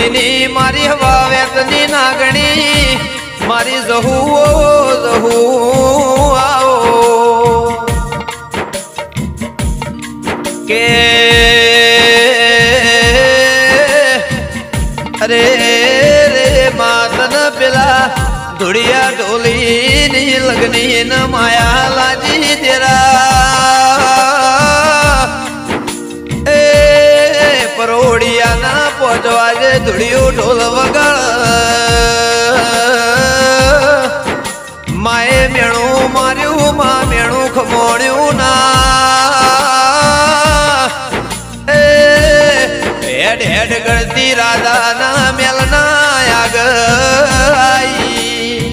नी मारी हवा वेतनी नागणी मारी जहू जहू आओ के अरे रे मातन पिला धुड़िया ढोली नी लगनी न माया लाजी तेरा परोड़िया ना पहुंचवाजे धुड़ियो ढोल वगड़ माए मेणु मार्यू मां मेणु खमोण्यू ना हेड हेड करती राधा ना मेलना आग आई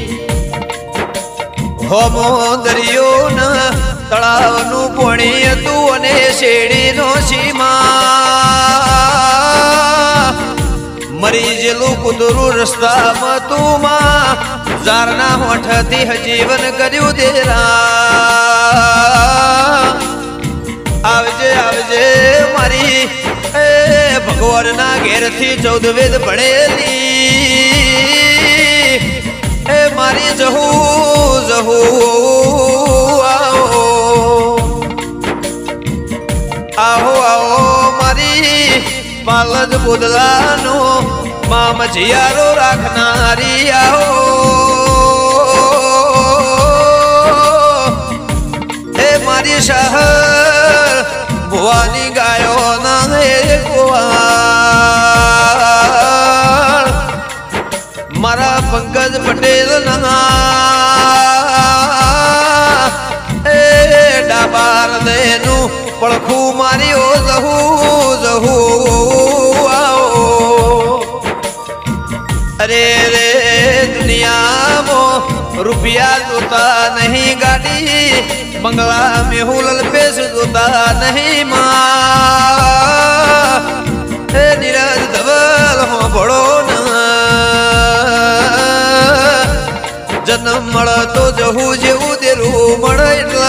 होमो दरियो न तळाव नु पोणी तू अने शेड़ी नो सीमा मरी जेलू कुदरू रस्ता तू मां जारना होठती जीवन कर्यू देरा आवजे आवजे मारी भगवान ना घेर थी 14 वेद पढ़ेली मारी जहू जहू आओ आओ आओ मारी पालज बुदला नो मां मझियारो राखनारी आओ मारी शाह भुवानी गायो ना मारा पंकज पटेल ना डाबार देनु पड़खू मारी ओ जहू जहू आओ अरे रे दुनिया मो रुपया जोता नहीं गाड़ी बंगला में हुलल पेश जोता नहीं माँ नीरज धवल हो बड़ो न जन्म मळ तो जहू जेवू देरू मळ એટલે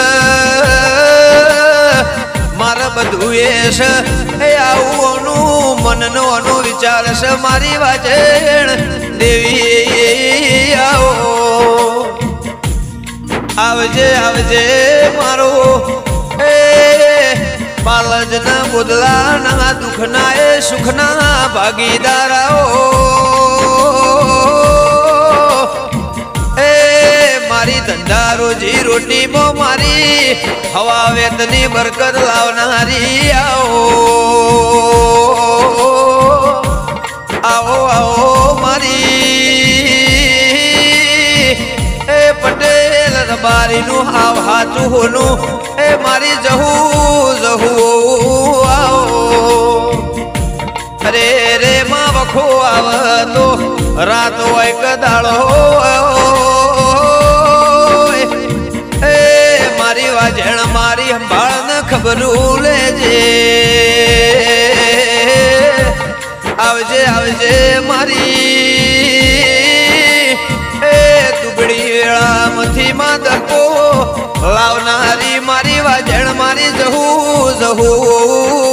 મારા બધું એશ આવું મનનો અનો વિચાર છે મારી વાજેણ દેવી આવો आवजे आवजे मारो पालज न बुदला ना दुखना सुखना भागीदार मारी धंधा रोजी रोटी मो मारी हवा वेतनी बरकत लावनारी आओ आओ आओ मारी पटेल रबारी नु हाव हाथू होनु मारी जहू जहू आओ अरे रे मां वखो आव तो रात एक दाड़ो मारी वाजण मारी संभाल न खबरू लेजे आवजे आवजे मारी दुबड़ी वेळा मथी मां धक्को लावनारी मारी वाजण मारी जहू जहू